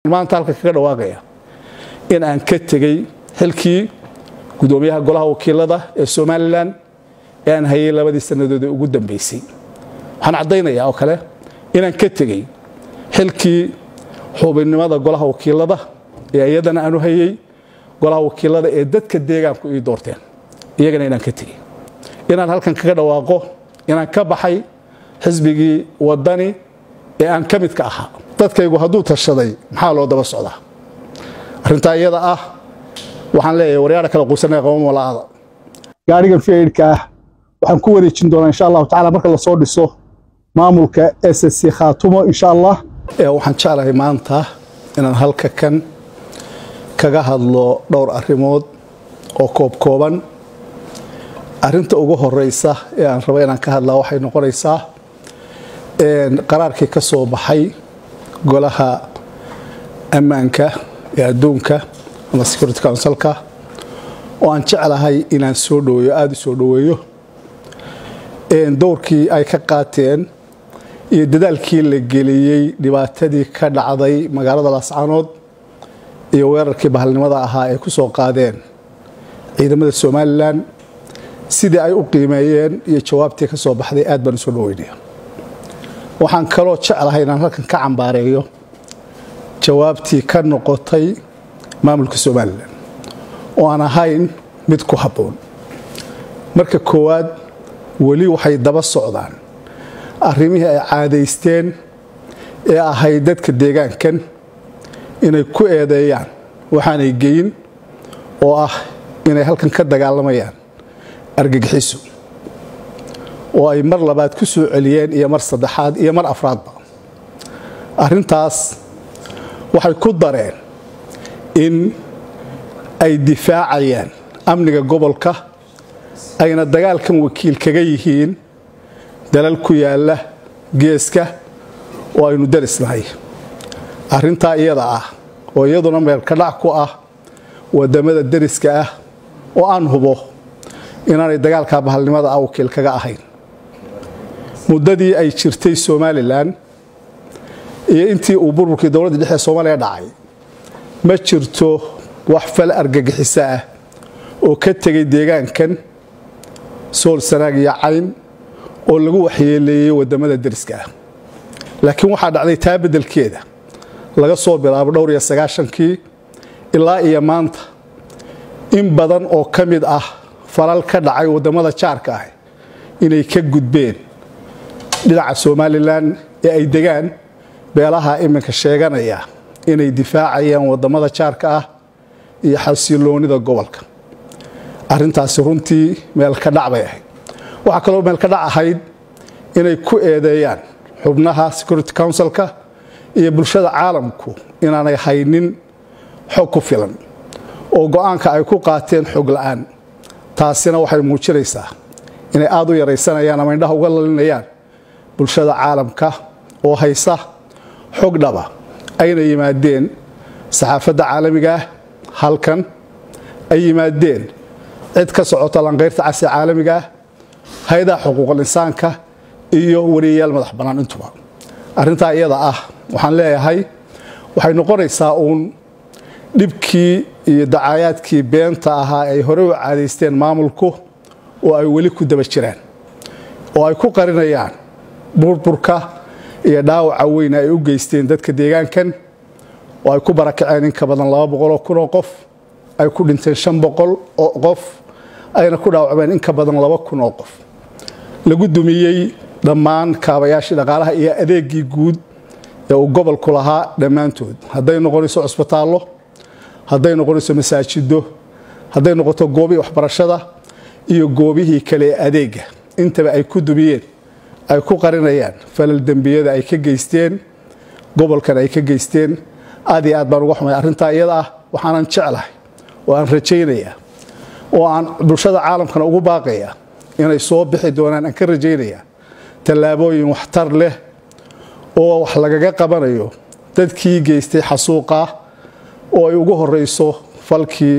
maanta halka kaga dhawaaqaya in aan ka tagay xilkii gudoomiyaha golaha wakiilada ee Soomaaliland ee aan hayay labadii sanadood ugu dambeysay waxaan cadeynayaa oo kale in aan ka tagay xilkii xubinnimada golaha wakiilada ee iyadana aanu hayay golaha wakiilada ee dadka deegaanku ay doorteen iyagana inaan ka tagay inaan halkan kaga dhawaaqo inaan ka baxay xisbigii wadani ee aan ka mid ka ahaa dadkaygu hadduu tashaday maxaa loo daba socdaa arrinta iyada ah waxaan leeyahay waryaar kala quusanay qowm walaada gaariga fiidka waxaan ku wareejin doonaa insha Allah taala marka la soo dhiso maamulka SSC Khaatumo insha Allah waxaan jeclahay maanta inaan halka kan kaga hadlo dhowr arrimood oo kooban arrinta ugu horeysa ee aan rabo inaan ka hadlaa waxay noqonaysaa qaraarkii ka soo baxay golaha ammaanka ee adduunka ama Security Council-ka oo aan jeclahay inaan soo dhaweeyo aad u soo dhaweeyo doorkii ay ka qaateen iyo dadaalkii la geliyay dhibaatadii ka dhacday magaalada Laascaanood iyo weerarkii bahalnimada ahaa ee ku soo qaadeen ciidamada Soomaaliland sidii ay u qiimeeyeen iyo jawaabtii ka soo baxday aad baan soo dhaweynaa waxaan kaloo jeclahay inaan halkan ka cambaareeyo jawaabtii ka noqotay maamulka Soomaaliland oo aan ahayn mid ku habboon marka koowaad wali waxay daba socdaan arrimihii ay caadeysteen ee ahayd dadka deegaankan inay ku eedeeyaan waxaanay geyin oo ah inay halkan ka dagaalamayaan argagixiso oo ay mar labaad ku soo celiyeen iyo mar saddexaad iyo mar afraadba arrintaas waxay ku dareen in ay difaacayaan amniga gobolka ayna dagaalkan wakiil kaga yihiin dalal ku yaala geeska oo aynu darisnahay arrinta iyada ah oo iyaduna meel ka dhac ku ah wadamada dariska ah oo aan hubo inaanay dagaalka bahalnimada wakiil kaga ahayn muddadii ay jirtay Soomaaliland iyo intii uu burburkii dawladda dhexe Soomaaliya dhacay ma jirto wax fal argagixisa ah oo ka tagay deegaankan Sool Sanaag iyo Cayn oo lagu waxyeeleeyay wadamada dariska ah laakiin waxa dhacday taa bedelkeeda laga soo bilaabo dhowr iyo 90kii ilaa iyo maanta in badan oo kamid ah falal ka dhacay wadamada jaarka ah inay ka gudbeen dhinaca Soomaaliland ee ay degaan beelaha iminka sheeganaya inay difaacayaan wadamada jaarka ah iyo xasiloonida gobolka arrintaas runtii meel ka dhacbay ahayd waxa kale oo meel ka dhacahayd inay ku eedeeyaan xubnaha Security Council-ka iyo bulshada caalamku inaanay haynin xog ku filan oo go'aanka ay ku qaateen xog la'aan taasina waxay muujinaysaa inay aad u yareysanayaan ama indhaha uga lalinayaan bulshada caalamka oo haysa xog dhaba ayna yimaadeen saxaafadda caalamiga halkan ay yimaadeen cid ka socota lanqeyrta casri caalamiga hay'adaha xuquuqul insaanka iyo wariyayaal madax bannaan intuba arrinta iyada ah waxaan leeyahay waxay noqonaysaa dhibkii iyo dacaayadkii beenta ahaa ay hore u caadeysteen maamulku oo ay wali ku daba jiraan oo ay ku qarinayaan burburka iyo dhaawaca weyn ay u geysteen dadka deegaankan oo ay ku barakaceen in ka badan 200 oo qof ay ku dhinteen 500 oo qof ayna ku dhaawacmeen in ka badan 2,000 oo qof lagu dumiyay dhammaan kaabayaashii dhaqaalaha iyo adeegii guud ee uu gobolku lahaa dhammaantood hadday noqonayso cusbitaallo hadday noqonayso masaajido hadday noqoto goobi waxbarashada iyo goobihii kale adeega intaba ay ku dumiyeen ay ku qarinayaan falal dambiyada ay ka geysteen gobolkan ay ka geysteen aad iyo aad baan uga xumay arrinta iyada ah waxaan jeclahay oo aan rajaynayaa oo aan bulshada caalamkana ugu baaqayaa inay soo bixi doonaan aan ka rajaynayaa tallaabooyin waxtar leh oo wax lagaga qabanayo dadkii geystay xasuuqa oo ay ugu horeyso falkii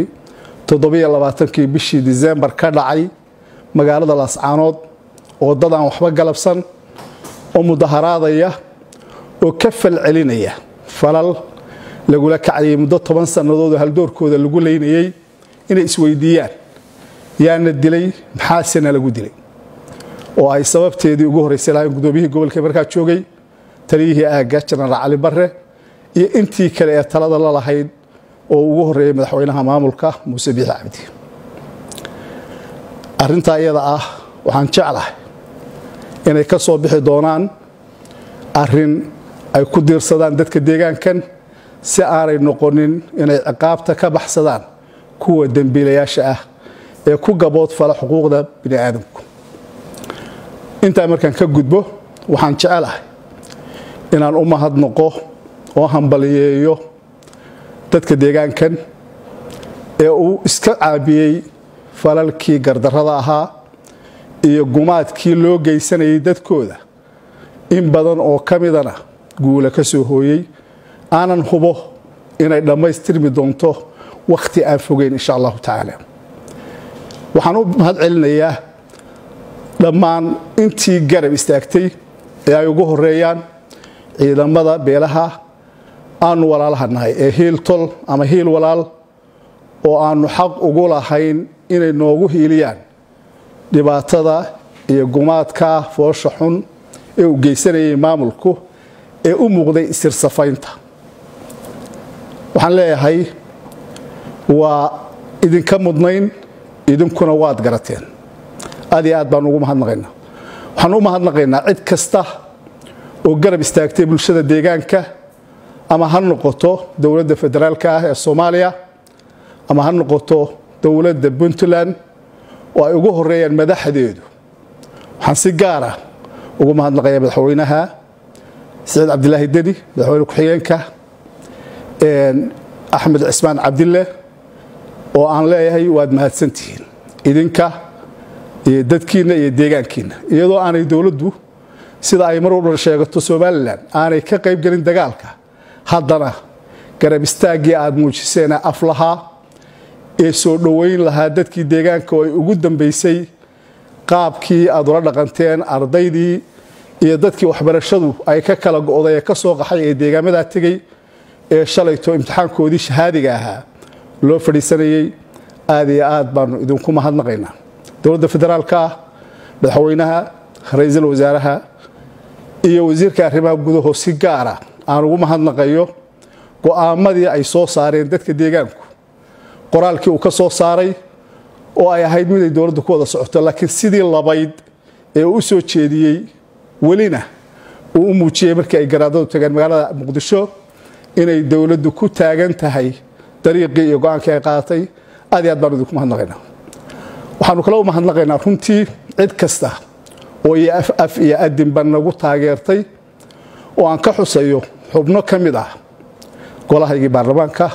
27kii bishii December ka dhacay magaalada Laascaanood oo dad aan waxba galabsan oo mudaharaadaya oo ka fal celinaya falal lagula kacayay muddo 10 sanadood haldoorkooda lagu leynayay inay isweydiiyaan yaana dilay maxaasina lagu dilay oo ay sababteedii ugu horeysay lahayn gudoomiyihii gobolka markaa joogay taliyihii aaga General Cali Barre iyo intii kale ee talada la lahayd oo ugu horeeyay madaxweynaha maamulka Muuse Biixi Cabdi arinta iyada ah waxaan jeclahay inay ka soo bixi doonaan arin ay ku diirsadaan dadka deegaankan si aanay noqonin inay ciqaabta ka baxsadaan kuwa dambiilayaasha ah ee ku gabood fala xuquuqda bini'aadamku inta markaan ka gudbo waxaan jecelahay inaan u mahadnaqo oo hambaliyeeyo dadka deegaankan ee uu iska caabiyay falalkii gardarrada ahaa iyo gumaadkii loo geysanayay dadkooda in badan oo kamidana guula ka soo hooyay aanan hubo inay dhamaystirmi doonto waqti aan fogeyn insha Allah taala waxaan u mahad celinayaa dhammaan intii garab istaagtay ee ay ugu horeeyaan ciidamada beelaha aan walaalahanahay ee hiil tol ama hiil walaal oo aanu xaq ugu lahayn inay noogu hiiliyaan dhibaatada iyo gumaadka foosha xun ee u geysanayay maamulku ee u muuqday isirsafaynta waxaan leeyahay waa idinka mudnayn idinkuna waad garateen aad iyo aad baan ugu mahadnaqaynaa waxaan u mahadnaqaynaa cid kasta oo garab istaagtay bulshada deegaanka ama ha noqoto dawladda federaalka ah ee Soomaaliya ama ha noqoto dawladda Puntland oo ay ugu horeeyaan madaxdeedu waxaan si gaar ah ugu mahadnaqayaa madaxweynaha Saciid Cabdilaahi Deni madaxweyne ku-xigeenka Axmed Cismaan Cabdille oo aan leeyahay waad mahadsantihiin idinka iyo dadkiina iyo deegaankiina iyadoo aanay dawladdu sida ay mar walba sheegato Soomaaliland aanay ka qayb galin dagaalka haddana garab istaagii aad muujiseen aflaha ee soo dhaweyn lahaa dadkii deegaanka oo ay ugu dambeysay qaabkii aad ula dhaqanteen ardaydii iyo dadkii waxbarashadu ay ka kala go'day ka soo qaxay ee deegaamada tagay ee shalayto imtixaankoodii shahaadiga ahaa loo fadhiisanayay aad iyo aad baan idinku mahadnaqaynaa dawladda federaalka madaxweynaha ra'iisul wasaaraha iyo wasiirka arrimaha gudaha si gaar ah aan ugu mahadnaqayo go'aamadii ay soo saareen dadka deegaanku qoraalkii uu ka soo saaray oo ay ahayd mid ay dawladdu ku wada socoto laakiin sidii labayd ee uu soo jeediyay walina uu u muujiyay markii ay garaadadu tageen magaalada Muqdisho inay dawladdu ku taagan tahay dariiqii iyo go'aankii ay qaadatay aad iyo aad baan idinku mahadnaqaynaa waxaanu kala u mahadnaqaynaa runtii cid kasta oo af iyo adin ban nagu taageertay oo aan ka xusayo xubno kamid ah golahaygii baarlamaanka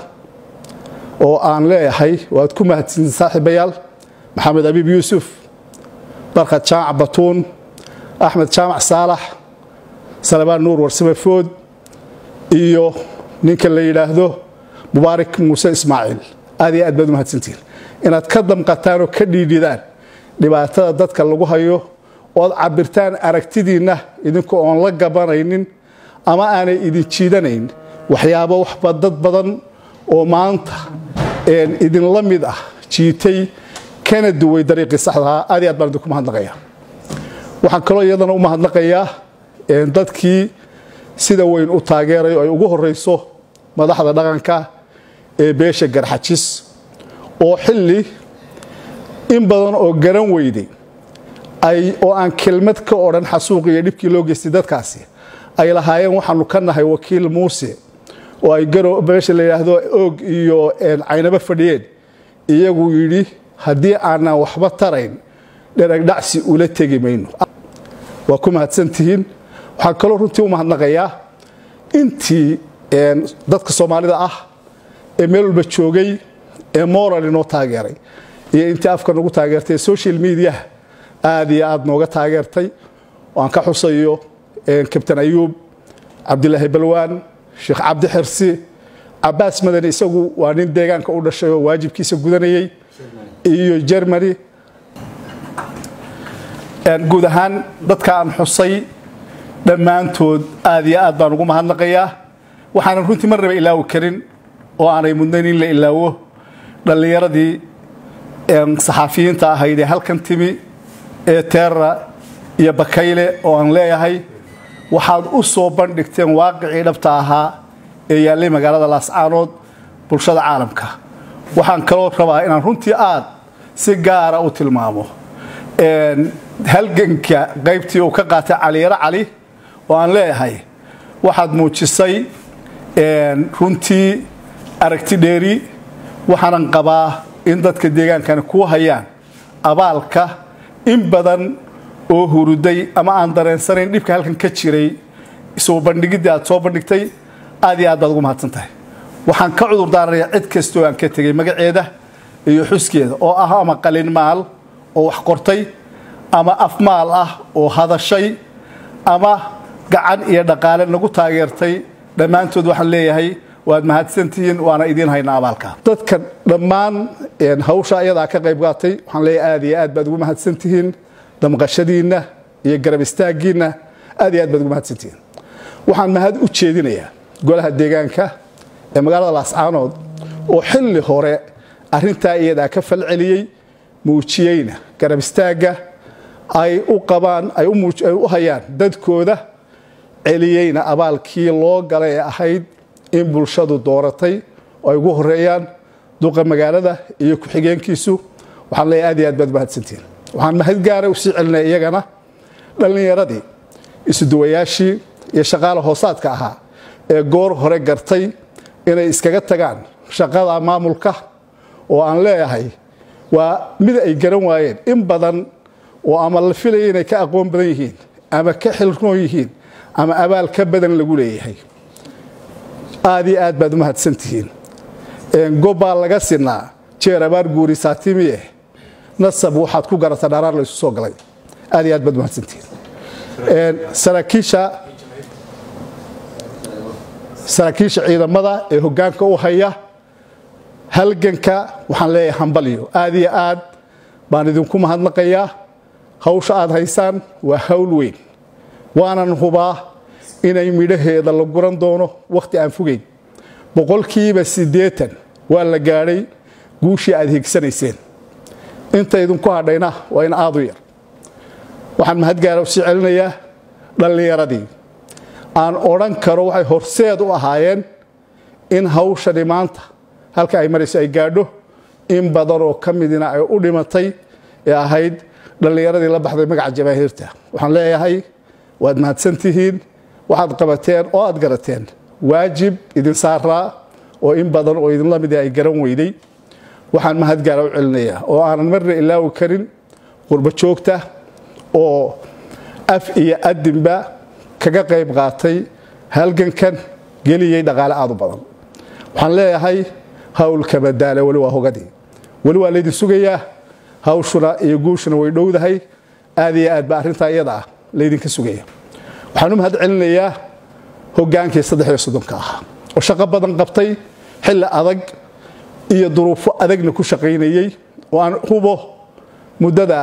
oo aan leeyahay waad ku mahadsan saaxiibayaal Maxamed Abiib Yuusuf Barkad Jaamac Batuun Axmed Jaamac Saalax Salmaan Nuur Warsame Food iyo ninka la yiraahdo Mubaarak Muuse Ismaaciil aad iyo aad baad mahadsantiin inaad ka damqataan oo ka dhiididaan dhibaatada dadka lagu hayo oo cabirtaan aragtidiina idinkoo aan la gabanaynin ama aanay idin jiidanayn waxyaabo waxba dad badan oo maanta idin la mid ah jiitay kana duway dariiqii saxda ah aad iyo aad baan idinku mahadnaqayaa waxaan kaloo iyadana u mahadnaqayaa dadkii sida weyn u taageeray oo ay ugu horeyso madaxda dhaqanka ee beesha Garxajis oo xilli in badan oo garan weyday ay oo aan kelmad ka oran xasuuq iyo dhibkii loo geystay dadkaasi ay lahaayeen waxaanu ka nahay wakiil Muuse oo ay garo beesha la yiraahdo og iyo aynaba fadhiyeen iyagu yiri hadii aanan waxba tarayn dherag dhacsi ula tagi mayno waa ku mahadsantihiin waxaan kaloo runtii u mahadnaqayaa intii dadka Soomaalida ah ee meel walba joogay ee moral inoo taageeray iyo intii afka nagu taageertay social media aad iyo aad nooga taageertay waan ka xusayo Captain Ayub Cabdilaahi Balwaan Sheekh Cabdi Xirsi Abbas Madani isagu waa nin deegaanka u dhashay oo waajibkiisa gudanayay iyo Germany guud ahaan dadka aan xusay dhammaantood aad iyo aad baan ugu mahadnaqayaa waxaan runtii marnaba ilaawi karin oo aanay mudnayn in la ilaawo dhalinyaradii saxaafiyiinta ahayd ee halkan timi ee Teera iyo Bakayle oo aan leeyahay waxaad u soo bandhigteen waaqicii dhabta ahaa ee yaalay magaalada Laascaanood bulshada caalamka waxaan kaloo rabaa inaan runtii aad si gaar ah u tilmaamo halganka qaybtii uu ka qaatay Cali oo aan leeyahay waxaad muujisay runtii aragti dheeri waxaan qabaa in dadka deegaankan ku hayaan abaalka in badan oo huruday ama aan dareensanayn dhibka halkan ka jiray soo bandhigida aad soo bandhigtay aad iyo aad baad ugu mahadsantahay waxaan ka cudur daaranayaa cid kastoo aan ka tagay magaceeda iyo xuskeeda oo ah ama qalin maal oo wax qortay ama afmaal ah oo hadashay ama gacan iyo dhaqaale nagu taageertay dhammaantood waxaan leeyahay waad mahadsantihiin waana idin haynaa abaalka dadka dhammaan hawsha iyada ka qayb qaatay waxaan leeyahay aad iyo aad baad ugu mahadsantihiin damqashadiina iyo garab istaagiina aad iyo aad baad ugu mahadsantihiin waxaan mahad u jeedinayaa golaha deegaanka ee magaalada Laascaanood oo xilli hore arinta iyada ka falceliyay muujiyayna garab istaaga ay u qabaan ay u hayaan dadkooda celiyayna abaalkii loo galay ahayd in bulshadu dooratay oo ay ugu horeeyaan duqa magaalada iyo ku xigeenkiisu waxaan leeyahay aad iyo aad baad mahadsantiin waxaan mahad gaar ah u sii celinay iyagana dhalinyaradii isuduwayaashii iyo shaqaale hoosaadka ahaa ee goor hore gartay inay iskaga tagaan shaqada maamulka oo aan leeyahay waa mid ay garan waayeen in badan oo ama la filayay inay ka aqoon badan yihiin ama ka xilroon yihiin ama abaal ka badan lagu leeyahay aad iyo aad baad u mahadsantihiin gobol laga sinaa jeer abaar guuri saatimiye nasab waxaad ku garataa dharaar la isu soo galay aad iyo aad baad u mahadsantihiin saraakiisha ciidamada ee hoggaanka u haya halganka waxaan leeyahay hambaliyo aad iyo aad baan idinku mahadnaqayaa hawsha aad haysaan waa hawl weyn waanan hubaa inay midhaheeda la guran doono waqti aan fogeyn 80% waa la gaadhay guushii aad higsanayseen inta idinku hadhayna waa in aad u yar waxaan mahad gaar ah u sii celinayaa dhalinyaradii aan oran karo waxay horseed u ahaayeen in hawshani maanta halka ay marayso ay gaadho in badan oo ka midina ay u dhimatay ee ahayd dhalinyaradii la baxday magaca jamaahiirta waxaan leeyahay waad mahadsantihiin waxaad qabateen oo aad garateen waajib idin saaraa oo in badan oo idin la mid ay garan weyday waxaan mahad gaar ah u celinayaa oo aanan marna ilaawi karin qurba joogta oo af iyo adinba kaga qayb qaatay halgankan geliyay dhaqaale aad u badan waxaan leeyahay hawl kama daala wali waa hogadii wali waa leedin sugayaa hawshuna iyo guushuna way dhowdahay aad iyo aad ba arinta iyada ah leedin ka sugaya waxaan u mahad celinayaa hoggaankii 3 ah oo shaqo badan qabtay xilli adag iyo duruufo adagna ku shaqeynayay oo aan hubo muddada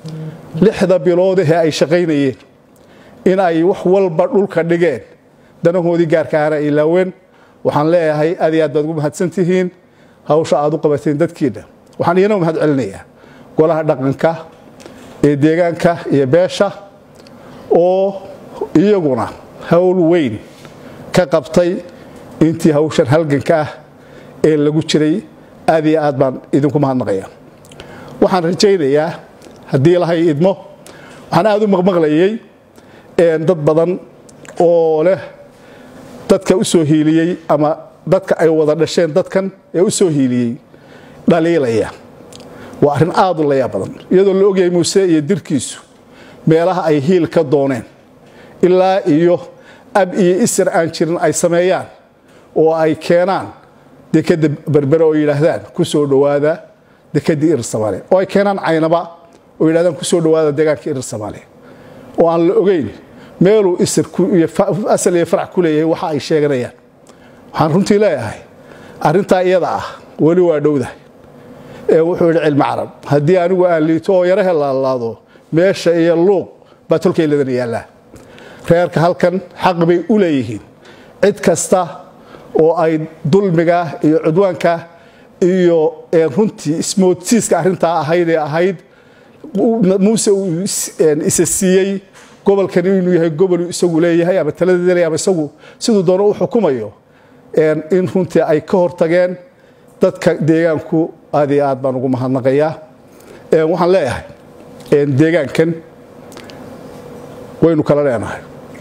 6 bilood ee ay shaqeynayeen in ay wax walba dhulka dhigeen danahoodii gaarka ah ay laaween waxaan leeyahay aad iyo aad baad ugu mahadsantihiin hawsha aad u qabateen dadkiina waxaan iyana mahad celinayaa golaha dhaqanka ee deegaanka iyo beesha oo iyaguna hawl weyn ka qabtay intii hawshan halganka ah ee lagu jiray aad iyo aad baan idinku mahadnaqayaa waxaan rajaynayaa haddii ilahay idmo waxaan aad u maqmaqlayay dad badan oo leh dadka u soo hiiliyay ama dadka ay wada dhasheen dadkan ee u soo hiiliyay dhaliilaya waa arrin aad u layaab badan iyadoo la ogyahay Muuse iyo dirkiisu meelaha ay hiil ka dooneen ilaa iyo ab iyo isr aan jirin ay sameeyaan oo ay keenaan dekada berbera oo yiraahdaan ku soo dhawaada dekadii Ir Soomaaliya oo ay keenaan Caynaba oo yiraahdaan ku soo dhawaada deegaanka Ir Soomaaliya oo aan la ogeyn meeluu isr ku iyo asal iyo farac ku leeyahay waxa ay sheeganayaan waxaan runtii leeyahay arinta iyada ah wali waa dhowdahay ee wuxuu yiri cilmi carab hadii anigu aan liito oo yara helaado meesha iyo luuq batulkay leedan yaala reerka halkan xaq bay u leeyihiin cid kasta oo ay dulmiga iyo cudwaanka iyo runtii ismoodsiiska arrintaa ahayd muuse uu isa siiyey gobolkan inuu yahay gobol isagu leeyahay ama taladeeda leeyahay ama isagu sidoo doono u xukumayo in runtii ay ka hortageen dadka deegaanku aad iyo aad baan ugu mahadnaqayaa waxaan leeyahay deegaankan waynu kala leenahay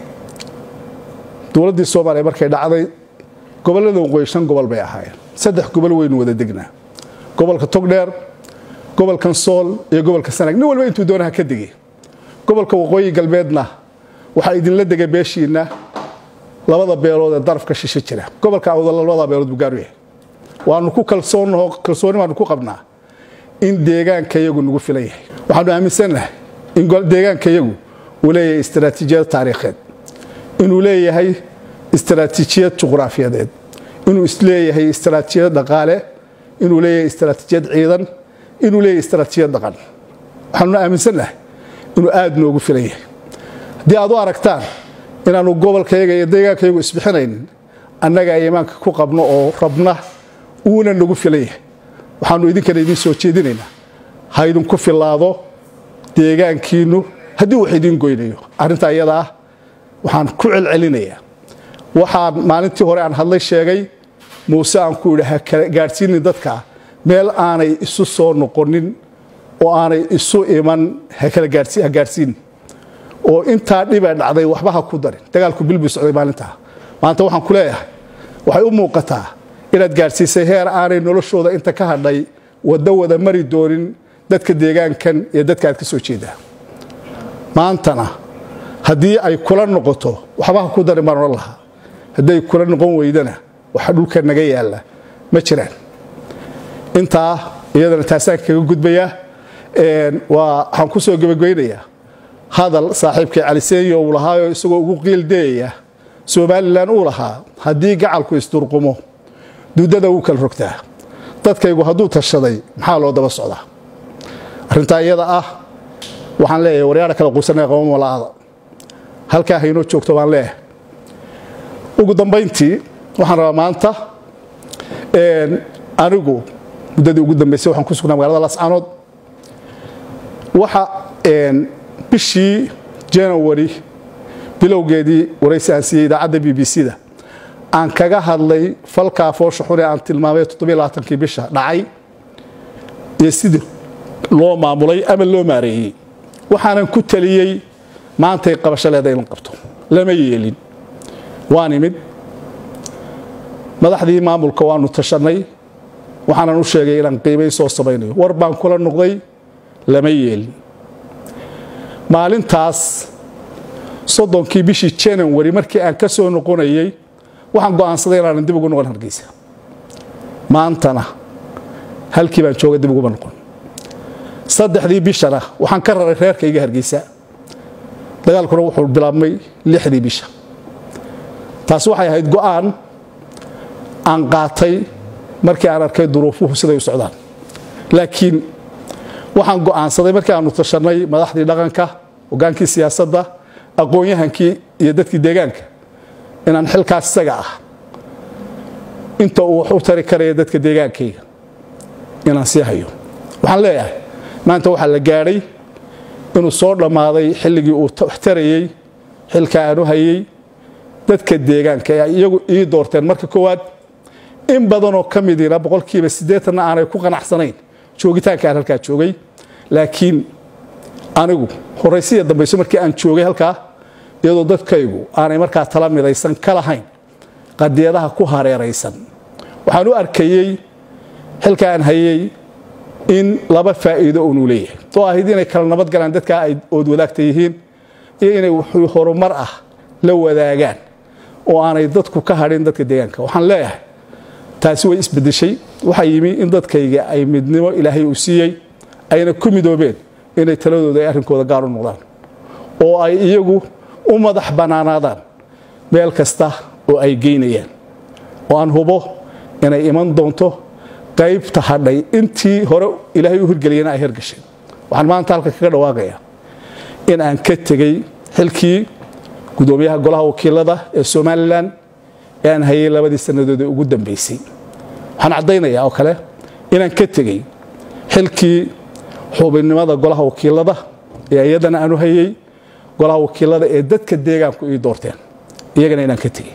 dowladdii Soomaaliya markay dhacday gobollada waqooyi 5 gobol bay ahaayeen 3 gobol waynu wada degnaa gobolka Togdheer gobolka Sool iyo gobolka Sanaag nin walba intuu doonaha ka digay gobolka waqooyi galbeedna waxa idin la degay beeshiina labada beelood ee darafka shishe jira gobolka awdal labada beelood buu gaar u yahay waanu ku kalsooni waanu ku qabnaa in deegaanka iyagu nagu filan yahay waxaanu aaminsanahay in deegaanka iyagu uu leeyahay istiraatiijiyad taariikheed inuu leeyahay istiraatiijiyad juqraafiyadeed inuu isleeyahay istiraatiijiyad dhaqaale inuu leeyahay istiraatiijiyad ciidan inuu leeyahay istiraatiijiyad dhaqan waxaanu aaminsanahay inuu aad noogu filan yahay haddii aad u aragtaan inaanu gobolkayaga iyo deegaankayagu isbixinaynin annaga iimaanka ku qabno oo rabna uuna nagu filan yahay waxaanu idinkana idin soo jeedinaynaa ha idinku filaado deegaankiinu haddii wax idin goynayo arrinta iyada ah waxaan ku celcelinayaa waxaan maalintii hore aan hadlay sheegay muuse aan ku idhi ha gaadhsiinin dadka meel aanay isu soo noqonin oo aanay isu iman ha gaadhsiin oo intaa dhibay dhacday waxba ha ku darin dagaalku bilbi socday maalintaa maanta waxaan ku leeyahay waxay u muuqataa inaad gaadhsiisay heer aanay noloshooda inta ka hadhay wada mari doonin dadka deegaankan iyo dadka aad ka soo jeedaa maantana haddii ay kula noqoto waxba ha ku darin baan oran lahaa haddii ay kula noqon weydana waxa dhulka naga yaala ma jiraan intaa iyadana taasaan kaga gudbayaa waxaan ku soo gabagabeynayaa hadal saaxiibkay Cali Seenyo uu lahaa isagoo ugu qiildeeya Soomaaliland uu lahaa haddii gacalku isturqumo dudada uu kala rogtaa dadkaygu hadduu tashaday maxaa loo daba socdaa arrinta iyada ah waxaan leeyahay waryaada kala quusanay qowm walaada halka hayno joogto baan leeyahay ugu dambeyntii waxaan rabaa maanta anigu muddadii ugu dambeysay waxaan ku sugnaa magaalada Laascaanood waxa bishii January bilowgeedii waraysi aan siiyay idaacadda BBC-da aan kaga hadlay falka foosho xure aan tilmaamay 27 bisha dhacay iyo sidii loo maamulay ama loo maareeyay waxaan ku taliyay maanta ay qabasho leedahay in qabto lama yeelin waan imid madaxdii maamulka waanu tashanay waxaan u sheegay inaan qiimeey soo samaynayo war baan kula noqday lama yeelin maalintaas 30 bishii January markii aan ka soo noqonayay waxaan go'aansaday inaan dib ugu noqon Hargeysa maantana halkii baan joogay dib ugu noqon saddexdii bishana waxaan ka raray reerkayga Hargeysa dagaalkuna wuxuu bilaabmay 6dii bisha taas waxay ahayd go'aan aan qaatay markii aan arkay duruufuhu siday u socdaan laakiin waxaan go'aansaday markii aanu tashanay madaxdii dhaqanka hogaankii siyaasadda aqoon-yahankii iyo dadkii deegaanka inaan xilkaas isaga ah inta uu wax u tari karayo dadka deegaankayga inaan sii hayo waxaan leeyahay maanta waxaa la gaadhay inuu soo dhammaaday xilligii uu tarayay xilka aanu hayay dadka deegaanka iyagu ii doorteen marka koowaad in badan oo ka midina 80% aanay ku qanacsanayn joogitaanka aan halka joogay laakiin anigu horeysiya dambayso markii aan joogay halka iyadoo dadkaygu aanay markaa tala midaysan ka lahayn qadiyadaha ku hareeraysan waxaan u arkayay xilka aan hayay in laba faa'iido uu leeyahay oo ah inay kala nabad galaan dadka ay wadaagta yihiin iyo inay wuxuu horumar ah la wadaagaan oo aanay dadku ka hadhin dadka deegaanka waxaan leeyahay taasi way isbedeshay waxa yimi in dadkayga ay midnimo Ilaahay u siiyay ayna ku midoobeen inay taladooda ay arrinkooda gaar u noqdaan oo ay iyagu u madax banaanaadaan meel kasta oo ay geynayaan oo aan hubo inay iman doonto qaybta hadhay intii hore Ilaahay u hirgeliyay ay hirgashay waxaan maanta halka kaga dhawaaqayaa in aan ka tagay xilkii gudoomiyaha golaha wakiilada ee Soomaaliland aan hayay labadii sanadood ee ugu dambeysay waxaan cadaynayaa oo kale inaan ka tegay xilkii xubinnimada golaha wakiilada ee iyadana aanu hayay golaha wakiilada ee dadka deegaanku ii doorteen iyagana inaan ka tegay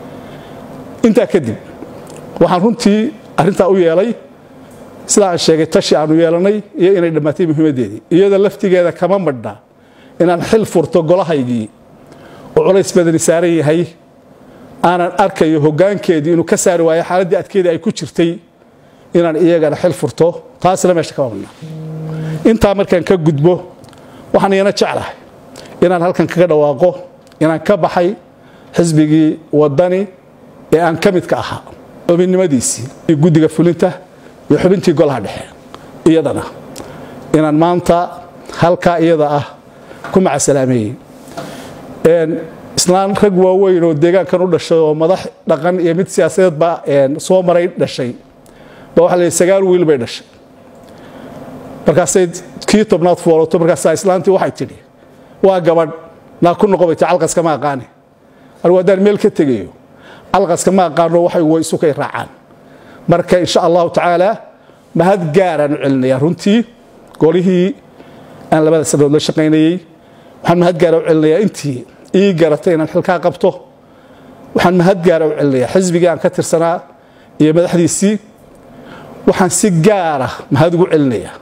intaa kadib waxaan runtii arrintaa u yeelay sida aan sheegay tashi aanu yeelanay iyo inay dhammaatay muhiimadeedii iyada laftigeeda kama madhna inaan xil furto golahaygii oo culays badani saaran yahay aanan arkayo hoggaankeedii inuu ka saari waayo xaaladdii adkeedii ay ku jirtay inaan iyagana xil furto taasina meesha kama madhna intaa markaan ka gudbo waxaan iyana jeclahay inaan halkan kaga dhawaaqo inaan ka baxay xisbigii wadani ee aan ka midka ahaa xubinnimadiisii guddiga fulinta iyo xubintii golaha dhexe iyadana inaan maanta halkaa iyada ah ku macasalaameeyey islaan rag waaweyn oo deegaankan u dhashay oo madax dhaqan iyo mid siyaasadeed baa soo maray dhashay ba waxa la 9 wiil bay dhashay markaasay kii tobnaad foolato markaas islaantii waxay tidhi waa gabadh naa ku noqobay calqaska ma aqaani anigu hadaan meel ka tegayo calqaska ma aqaano waxay way isu kay raacaan marka insha Allah taala mahad gaaran u celinaya runtii golihii aan labada sanadood la shaqeynayay waxaan mahad gaar u celinayaa intii ii garatay inaan xilka qabto waxaan mahad gaar u celinayaa xisbiga aan ka tirsanaa iyo madaxdiisii waxaan si gaar ah mahad ugu celinayaa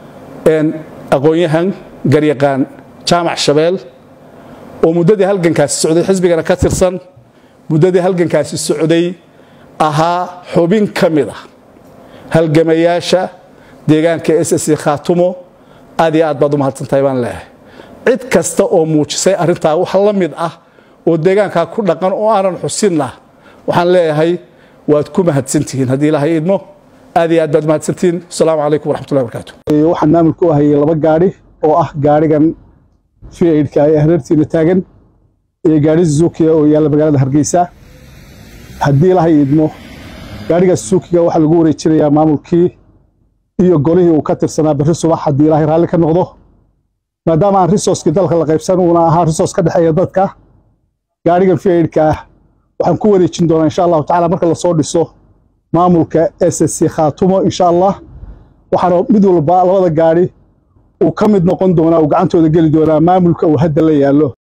aqoonyahan garyaqaan jaamac shabeel oo muddadii halgankaasi socday xisbigana ka tirsan muddadii halgankaasi socday ahaa xubin ka mid ah halgamayaasha deegaanka SSC Khaatumo aad iyo aad baad u mahadsantahay baan leeyahay cid kasta oo muujisay arrintaa wax la mid ah oo deegaanka ku dhaqan oo aanan xusinna waxaan leeyahay waad ku mahadsantihiin haddii Ilaahay idmo aad iyo aad baad mahadsantihiin assalaamu calaykum waraxmatullaahi wabarakaatuh waxaan maamulku u hayay laba gaari oo ah gaarigan fiidka ay hareertiina taagan iyo gaari Suzuki oo yaala magaalada Hargeysa haddii Ilaahay idmo gaariga Suzuki waxa lagu wareejinayaa maamulkii iyo golihii uu ka tirsanaa bari subax haddii Ilaahay raali ka noqdo maadaama aan resource dalka la qaybsan una ahaa resource ka dhaxeeya dadka gaarigan fiidka waxaan ku wareejin doonaa insha Allah taala marka la soo dhiso maamulka SSC Khaatumo insha Allah waxaan mid walba labada gaari uu ka mid noqon doonaa uu gacantooda gali doonaa maamulka uu hadda la yaalo